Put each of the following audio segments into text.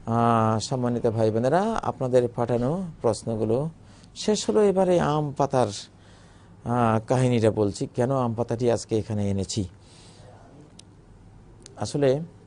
সম্মানিত ভাই বোনেরা, আপনাদের পাঠানো প্রশ্নগুলো শেষ হলো। এবারে আম পাতার কাহিনীটা বলছি, কেন আম পাতাটি আজকে এখানে এনেছি। আসলে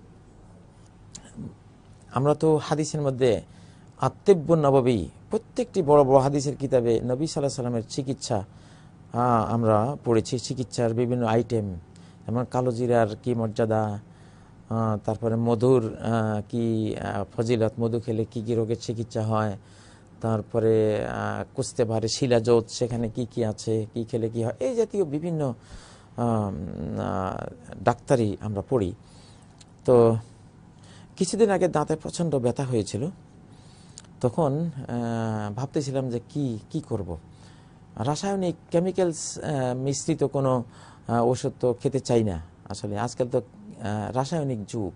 আমরা তো হাদিসের মধ্যে আত্তেব্য নববী, প্রত্যেকটি বড় বড় হাদিসের কিতাবে নবী সাল্লাল্লাহু আলাইহি সাল্লামের চিকিৎসা আমরা পড়েছি। চিকিৎসার বিভিন্ন আইটেম, যেমন কালো জিরার কি মর্যাদা, তারপরে মধুর কি ফজিলত, মধু খেলে কি কি রোগের চিকিৎসা হয়, তারপরে কুস্তে পারে শিলাজোত, সেখানে কি কি আছে, কি খেলে কি হয়, এই জাতীয় বিভিন্ন ডাক্তারি আমরা পড়ি। তো কিছুদিন আগে দাঁতে প্রচণ্ড ব্যথা হয়েছিল, তখন ভাবতেছিলাম যে কি করব। রাসায়নিক কেমিক্যালস মিশ্রিত কোনো ওষুধ তো খেতে চাই না। আসলে আজকাল তো রাসায়নিক যুগ।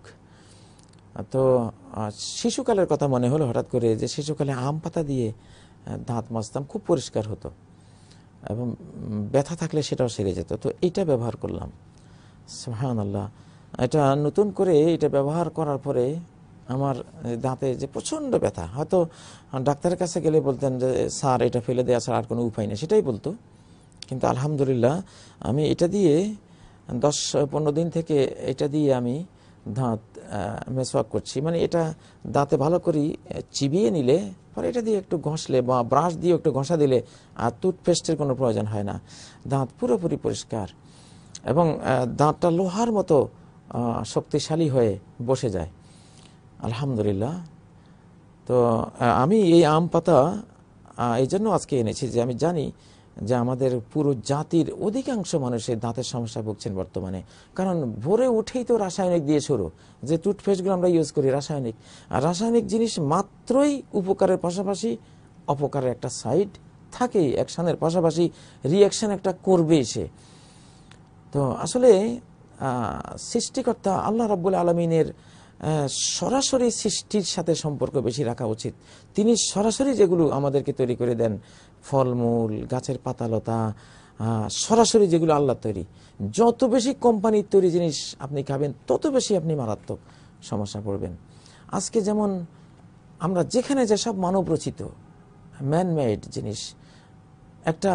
তো শিশুকালের কথা মনে হলো হঠাৎ করে, যে শিশুকালে আম পাতা দিয়ে দাঁত মাজতাম, খুব পরিষ্কার হতো এবং ব্যথা থাকলে সেটাও সেরে যেত। তো এটা ব্যবহার করলাম, সুবহানাল্লাহ। এটা নতুন করে এটা ব্যবহার করার পরে আমার দাঁতে যে প্রচণ্ড ব্যথা, হয়তো ডাক্তারের কাছে গেলে বলতেন যে স্যার এটা ফেলে দেওয়া ছাড়া আর কোনো উপায় নেই, সেটাই বলতো। কিন্তু আলহামদুলিল্লাহ আমি এটা দিয়ে 10-15 দিন থেকে এটা দিয়ে আমি দাঁত মেসওয়াক করছি। মানে এটা দাঁতে ভালো করে চিবিয়ে নিলে পরে এটা দিয়ে একটু ঘষলে বা ব্রাশ দিয়ে একটু ঘষা দিলে আর টুথপেস্টের কোনো প্রয়োজন হয় না, দাঁত পুরোপুরি পরিষ্কার এবং দাঁতটা লোহার মতো শক্তিশালী হয়ে বসে যায়, আলহামদুলিল্লাহ। তো আমি এই আম পাতা এই জন্য আজকে এনেছি যে আমি জানি যে আমাদের পুরো জাতির অধিকাংশ মানুষের দাঁতের সমস্যা ভুগছেন বর্তমানে। কারণ ভোরে উঠেই তো রাসায়নিক দিয়ে শুরু, যে টুথপেস্টগুলো আমরা ইউজ করি রাসায়নিক, আর রাসায়নিক জিনিস মাত্রই উপকারের পাশাপাশি অপকারের একটা সাইড থাকেই, অ্যাকশনের পাশাপাশি রিয়াকশন একটা করবেই সে। তো আসলে সৃষ্টিকর্তা আল্লাহ রাব্বুল আলামিনের সরাসরি সৃষ্টির সাথে সম্পর্ক বেশি রাখা উচিত। তিনি সরাসরি যেগুলো আমাদেরকে তৈরি করে দেন, ফলমূল, গাছের পাতালতা, সরাসরি যেগুলো আল্লাহ তৈরি, যত বেশি কোম্পানির তৈরি জিনিস আপনি খাবেন তত বেশি আপনি মারাত্মক সমস্যা পড়বেন। আজকে যেমন আমরা যেখানে যে সব মানব রচিত ম্যানমেড জিনিস, একটা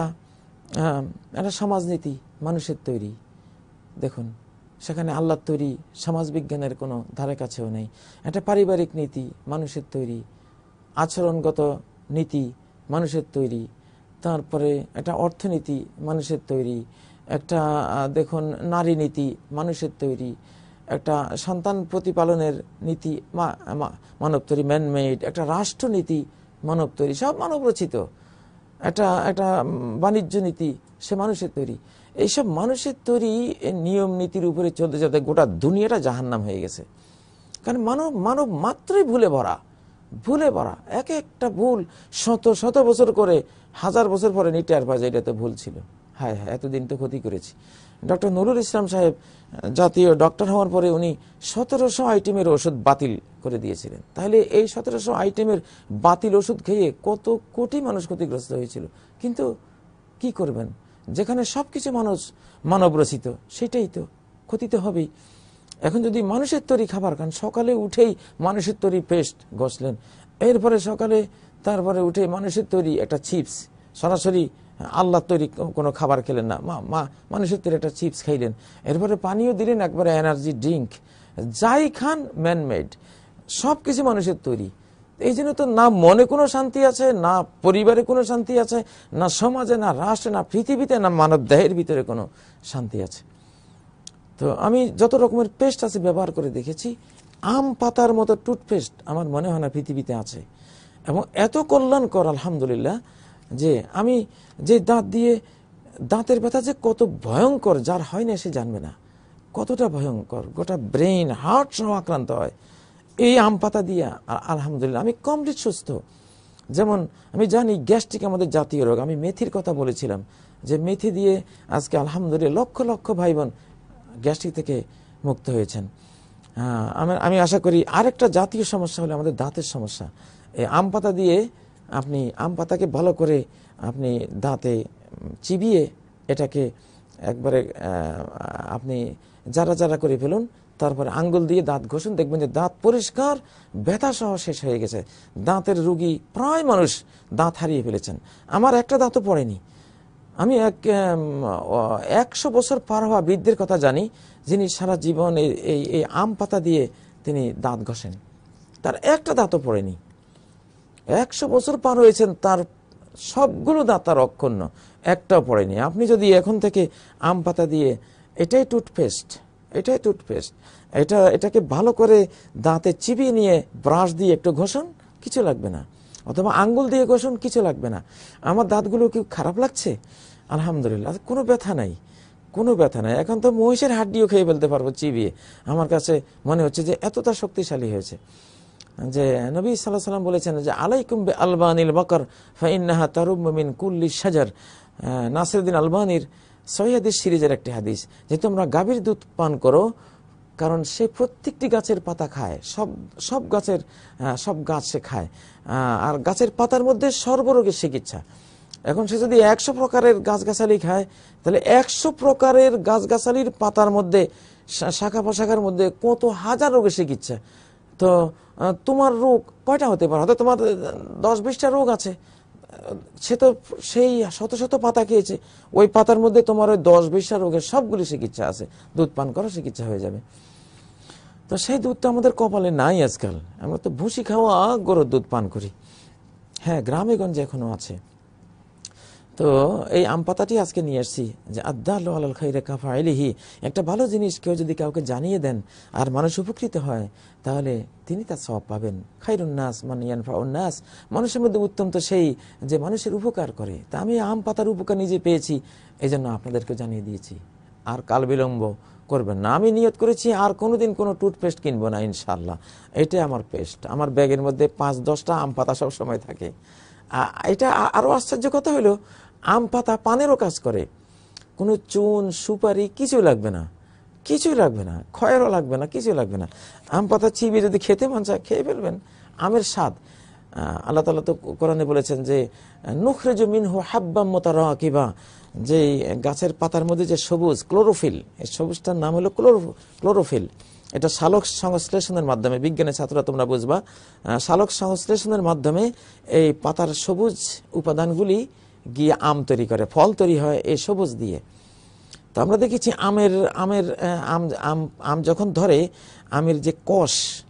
সমাজনীতি মানুষের তৈরি, দেখুন সেখানে আল্লাহর তৈরি সমাজবিজ্ঞানের কোনো ধারে কাছেও নেই। একটা পারিবারিক নীতি মানুষের তৈরি, আচরণগত নীতি মানুষের তৈরি, তারপরে একটা অর্থনীতি মানুষের তৈরি, একটা দেখুন নারী নীতি মানুষের তৈরি, একটা সন্তান প্রতিপালনের নীতি মানব তৈরি, ম্যানমেড, একটা রাষ্ট্রনীতি মানব তৈরি, সব মানব রচিত। একটা বাণিজ্য নীতি সে মানুষের তৈরি। এইসব মানুষের তৈরি নিয়ম নীতির উপরে চলতে চলতে গোটা দুনিয়াটা জাহান্নাম হয়ে গেছে। কারণ মানব মাত্রই ভুলে ভরা, এক একটা ভুল শত বছর করে, 1000 বছর পরে নিটার পাজে এটা তো ভুল ছিল, হ্যাঁ এতদিন তো ক্ষতি করেছি। ডক্টর নুরুল ইসলাম সাহেব জাতীয় ডক্টর হওয়ার পরে উনি 1700 আইটেমের ওষুধ বাতিল করে দিয়েছিলেন। তাহলে এই 1700 আইটেমের বাতিল ওষুধ খেয়ে কত কোটি মানুষ ক্ষতিগ্রস্ত হয়েছিল। কিন্তু কি করবেন, যেখানে সবকিছু মানব রচিত, সেটাই তো ক্ষতি হবেই। এখন যদি মানুষের তৈরি খাবার খান, সকালে উঠেই মানুষের তৈরি পেস্ট ঘষলেন, এরপরে সকালে তারপরে উঠে মানুষের তৈরি একটা চিপস, সরাসরি আল্লাহ তৈরি কোনো খাবার খেলেন না, মানুষের তৈরি একটা চিপস খাইলেন, এরপরে পানিও দিলেন, একবারে এনার্জি ড্রিঙ্ক, যাই খান ম্যানমেড, সব কিছু মানুষের তৈরি। এই জন্য তো না মনে কোনো শান্তি আছে, না পরিবারে কোনো শান্তি আছে, না সমাজে, না রাষ্ট্রে, না পৃথিবীতে, না মানব দেহের ভিতরে কোনো শান্তি আছে। তো আমি যত রকমের পেস্ট আছে ব্যবহার করে দেখেছি, আম পাতার মতো টুথপেস্ট আমার মনে হয় না পৃথিবীতে আছে, এবং এত কল্যাণকর আলহামদুলিল্লাহ। যে আমি যে দাঁত দিয়ে, দাঁতের ব্যথা যে কত ভয়ঙ্কর, যার হয় না সে জানবে না কতটা ভয়ঙ্কর, গোটা ব্রেইন হার্ট সহ আক্রান্ত হয় এই আম পাতা দিয়ে। আলহামদুলিল্লাহ আমি কমপ্লিট সুস্থ। যেমন আমি জানি গ্যাস্ট্রিক আমাদের জাতীয় রোগ, আমি মেথির কথা বলেছিলাম, যে মেথি দিয়ে আজকে আলহামদুলিল্লাহ লক্ষ লক্ষ ভাই বোন গ্যাস্ট্রিক থেকে মুক্ত হয়েছেন। আমি আশা করি আরেকটা জাতীয় সমস্যা হলো আমাদের দাঁতের সমস্যা। এই আম পাতা দিয়ে আপনি আম পাতাকে ভালো করে আপনি দাঁতে চিবিয়ে এটাকে একবারে আপনি যারা করে ফেলুন, তারপরে আঙ্গুল দিয়ে দাঁত ঘষুন, দেখবেন যে দাঁত পরিষ্কার, ব্যথা সহ শেষ হয়ে গেছে। দাঁতের রোগী প্রায় মানুষ দাঁত হারিয়ে ফেলেছেন। আমার একটা দাঁতও পড়েনি। আমি 100 বছর পার হওয়া বৃদ্ধের কথা জানি, যিনি সারা জীবন এই আম পাতা দিয়ে তিনি দাঁত ঘষেন, তার একটা দাঁতও পড়েনি। 100 বছর পার হয়েছেন, তার সবগুলো দাঁত তার অক্ষুণ্ণ, একটাও পড়েনি। আপনি যদি এখন থেকে আম পাতা দিয়ে, এটাই টুথপেস্ট, এটাকে ভালো করে দাঁতে চিবিয়ে নিয়ে ব্রাশ দিয়ে একটু ঘষুন, কিছু লাগবে না। অথবা আঙ্গুল দিয়ে ঘষুন, কিছু লাগবে না। আমার দাঁতগুলো কি খারাপ লাগছে? আলহামদুলিল্লাহ, কোনো ব্যথা নাই, কোনো ব্যথা নাই। এখন তো মহিষের হাড্ডিও খেয়ে ফেলতে পারবো চিবিয়ে। আমার কাছে মনে হচ্ছে যে এতটা শক্তিশালী হয়েছে। যে নবী সাল্লাল্লাহু আলাইহি ওয়াসাল্লাম বলেছেন যে আলাইকুম বি আলবানিল বাকর ফাইন্নাহা তারুম্মু মিন কুল্লি শাজার। নাসিরউদ্দিন আলবানির সহিহ হাদিস সিরিজের একটি হাদিস, যে তোমরা গাভীর দুধ পান করো, কারণ সে প্রত্যেকটি গাছের পাতা খায়, সব গাছ সে খায়, আর গাছের পাতার মধ্যে সর্বরোগের চিকিৎসা। এখন সে যদি 100 প্রকারের গাছগাছালি খায়, তাহলে 100 প্রকারের গাছগাছালির পাতার মধ্যে, শাখা প্রশাখার মধ্যে কত হাজার রোগের চিকিৎসা। তো তোমার রোগ কয়টা হতে পারে? হয়তো তোমার 10-20টা রোগ আছে, সে তো সেই শত শত পাতা খেয়েছে, ওই পাতার মধ্যে তোমার ওই 10-20টা রোগের সবগুলি চিকিৎসা আছে। দুধ পান করো, চিকিৎসা হয়ে যাবে। তো সেই দুধটা আমাদের কপালে নাই আজকাল। আমরা তো ভুসি খাওয়া গরুর দুধ পান করি। হ্যাঁ, গ্রামে গঞ্জে এখনো আছে। তো এই আম পাতাটি আজকে নিয়ে আসছি, যে আদ্দালু আলাল খাইরি কাফাইলিহি। একটা ভালো জিনিস কেউ যদি কাউকে জানিয়ে দেন আর মানুষ উপকৃত হয়, তাহলে তিনি তার সওয়াব পাবেন। খায়রুন নাস মান ইয়ানফাউন নাস। মানুষের মধ্যে উত্তম তো সেই যে মানুষের উপকার করে। তা আমি আম পাতার উপকার নিজে পেয়েছি, এই জন্য আপনাদেরকে জানিয়ে দিয়েছি। আর কাল বিলম্ব করবেন না। আমি নিয়ত করেছি আর কোনোদিন কোনো টুথপেস্ট কিনবো না ইনশাআল্লাহ। এটাই আমার পেস্ট। আমার ব্যাগের মধ্যে 5-10টা আম পাতা সব সময় থাকে। এটা আরো আশ্চর্য কথা হলো, আম পাতা পানেরও কাজ করে। কোনো চুন সুপারি কিছু লাগবে না, কিছুই লাগবে না, খয়েরও লাগবে না, কিছু লাগবে না। আম পাতা চিবিয়ে যদি খেতে মন চায় খেয়ে ফেলবেন। আমের স্বাদ, আল্লাহ তাআলা তো কোরআনে বলেছেন যে নুখরিজু মিনহু হাব্বাম মুতারাকিবা, যে গাছের পাতার মধ্যে যে সবুজ ক্লোরোফিল, এই সবুজটার নাম হলো ক্লোরোফিল। এটা সালোক সংশ্লেষণের মাধ্যমে, বিজ্ঞানের ছাত্ররা তোমরা বুঝবা, সালোক সংশ্লেষণের মাধ্যমে এই পাতার সবুজ উপাদানগুলি গিয়ে আম তৈরি করে, ফল তৈরি হয় এই সবুজ দিয়ে। তো আমরা দেখেছি আম যখন ধরে, আমের যে কষ,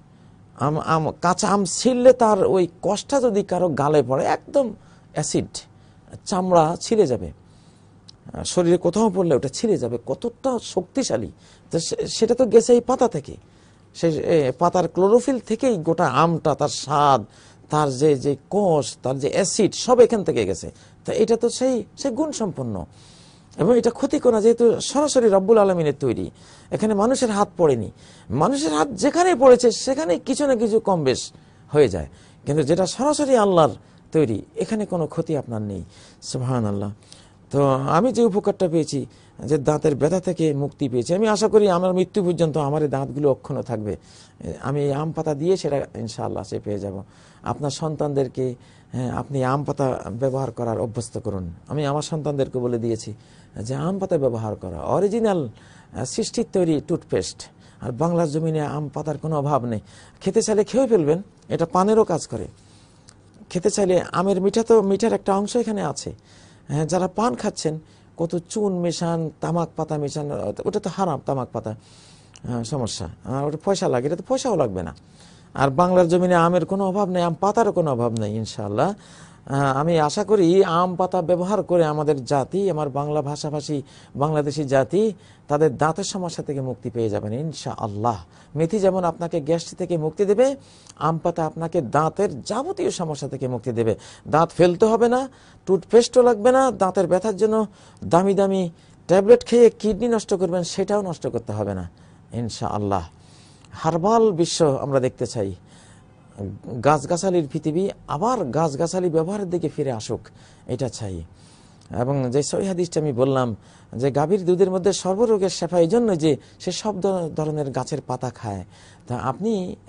কাঁচা আম ছিঁড়লে তার ওই কষটা যদি কারো গালে পড়ে, একদম অ্যাসিড, চামড়া ছিঁড়ে যাবে, শরীরে কোথাও পড়লে ওটা ছিঁড়ে যাবে, কতটা শক্তিশালী। তো সেটা তো গেছে এই পাতা থেকে, সেই পাতার ক্লোরোফিল থেকেই গোটা আমটা, তার স্বাদ, তার যে কোষ, তার যে অ্যাসিড, সব এখান থেকে গেছে। তো এটা তো সেই গুণ সম্পন্ন, এবং এটা ক্ষতি করা যেহেতু সরাসরি রব্বুল আলমিনের তৈরি, এখানে মানুষের হাত পড়েনি। মানুষের হাত যেখানে পড়েছে সেখানে কিছু না কিছু কম বেশ হয়ে যায়, কিন্তু যেটা সরাসরি আল্লাহর তৈরি, এখানে কোনো ক্ষতি আপনার নেই। সুবহানাল্লাহ। তো আমি যে উপকারটা পেয়েছি, যে দাঁতের ব্যথা থেকে মুক্তি পেয়েছি, আমি আশা করি আমার মৃত্যু পর্যন্ত আমার এই দাঁতগুলো অক্ষুণ্ণ থাকবে। আমি আম পাতা দিয়ে সেটা ইনশাআল্লাহ সে পেয়ে যাব। আপনার সন্তানদেরকে আপনি আম পাতা ব্যবহার করার অভ্যস্ত করুন। আমি আমার সন্তানদেরকে বলে দিয়েছি যে আম পাতা ব্যবহার করা অরিজিনাল সৃষ্টির তৈরি টুথপেস্ট। আর বাংলার জমিনে আম পাতার কোনো অভাব নেই। খেতে চাইলে খেয়ে ফেলবেন, এটা পানেরও কাজ করে। খেতে চাইলে আমের মিঠার একটা অংশ এখানে আছে। হ্যাঁ, যারা পান খাচ্ছেন, কত চুন মেশান, তামাক পাতা মেশান, ওটা তো হারাম, তামাক পাতা, সমস্যা, ওটা পয়সা লাগে, এটা তো পয়সাও লাগবে না। আর বাংলার জমিনে আমের কোনো অভাব নেই, আম পাতারও কোনো অভাব নেই ইনশাআল্লাহ। আমি আশা করি আম পাতা ব্যবহার করে আমাদের জাতি, আমার বাংলা ভাষাভাষী বাংলাদেশি জাতি, তাদের দাঁতের সমস্যা থেকে মুক্তি পেয়ে যাবেন ইনশাআল্লাহ। মেথি যেমন আপনাকে গ্যাস্ট্রিক থেকে মুক্তি দেবে, আম পাতা আপনাকে দাঁতের যাবতীয় সমস্যা থেকে মুক্তি দেবে। দাঁত ফেলতে হবে না, টুথপেস্টও লাগবে না, দাঁতের ব্যথার জন্য দামি দামি ট্যাবলেট খেয়ে কিডনি নষ্ট করবেন, সেটাও নষ্ট করতে হবে না ইনশাআল্লাহ। হার্বাল বিশ্ব আমরা দেখতে চাই, গাছগাছালির পৃথিবী আবার গাছগাছালি ব্যবহারের দিকে ফিরে আসুক, এটা চাই। এবং যে সহিহ হাদিসটা আমি বললাম যে গাভীর দুধের মধ্যে সর্বরোগের শেফা, এই জন্য যে সে সব ধরনের গাছের পাতা খায়। তা আপনি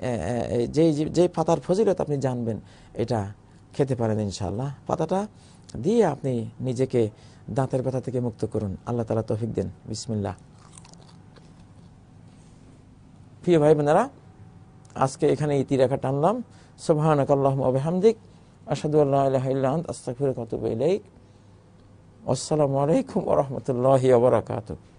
যে পাতার ফজিলত আপনি জানবেন, এটা খেতে পারেন ইনশাআল্লাহ। পাতাটা দিয়ে আপনি নিজেকে দাঁতের ব্যথা থেকে মুক্ত করুন। আল্লাহ তাআলা তৌফিক দেন। বিসমিল্লাহ। প্রিয় ভাই বোনেরা, আজকে এখানে ইতিরেখা টানলাম। সুবহানাকাল্লাহুম্মা ওয়া বিহামদিক, আশহাদু আল্লা ইলাহা ইল্লা আনতা, আস্তাগফিরুকা ওয়া আতুবু ইলাইক। আসসালামু আলাইকুম ওয়া রাহমাতুল্লাহি ওয়া বারাকাতুহু।